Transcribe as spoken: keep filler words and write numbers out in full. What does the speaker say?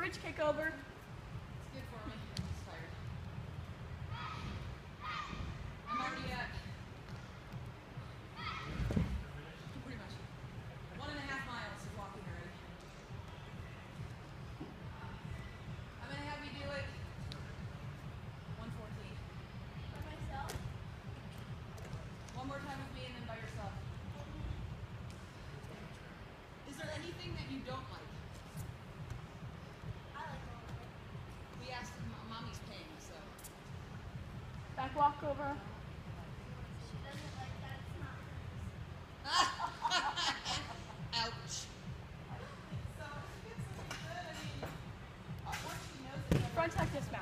switch kick over. It's good for me. I'm just tired. I'm already at pretty much one and a half miles of walking already. I'm gonna have you do it one fourteen. By myself? One more time with me and then by yourself. Is there anything that you don't like? I like all of it. We asked, Mommy's paying, so. Back walk over. She doesn't like that. It's not hers. Ouch. So, it's good. I mean, once she knows it. Front tuck dismount.